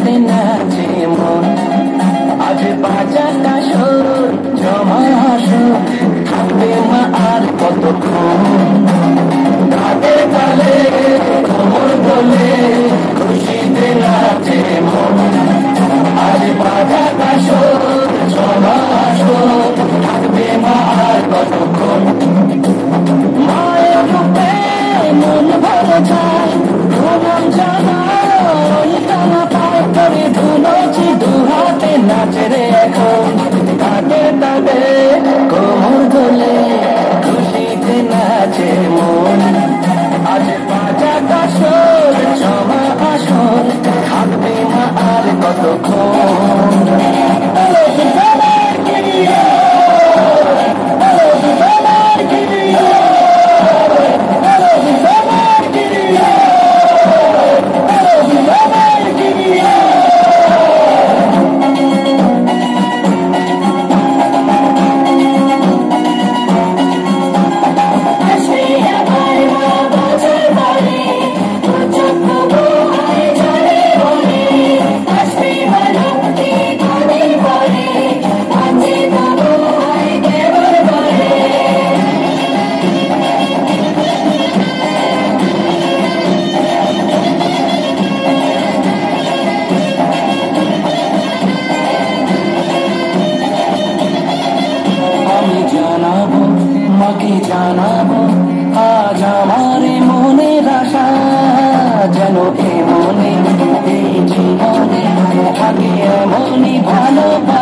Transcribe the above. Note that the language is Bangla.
খুশিতে নাচে মন। আজ বাজাটা সুর জমা আসুর, থাকবে মা আর কতক্ষণ। তাদের তালে কোমর দোলে খুশিতে নাচে মন। আজ বাজাটা সুর জমা আসুর, থাকবে মা আর কতক্ষণ। মায়ের রূপে মন ভরে যায়, প্রণাম জানাই টানা পায় করে ধুলোছি দুহাতে নাচে রে এখন। তাদের তালে কোমর দোলে খুশিতে নাচে মন। আজ বাজাটা সুর জমা আসর, থাকবে মা আর কতক্ষণ। মাকে জানাবো আজ আমার মনের আশা, যেন এ মনে এই জীবনে থাকে এমনই ভালোবাসা।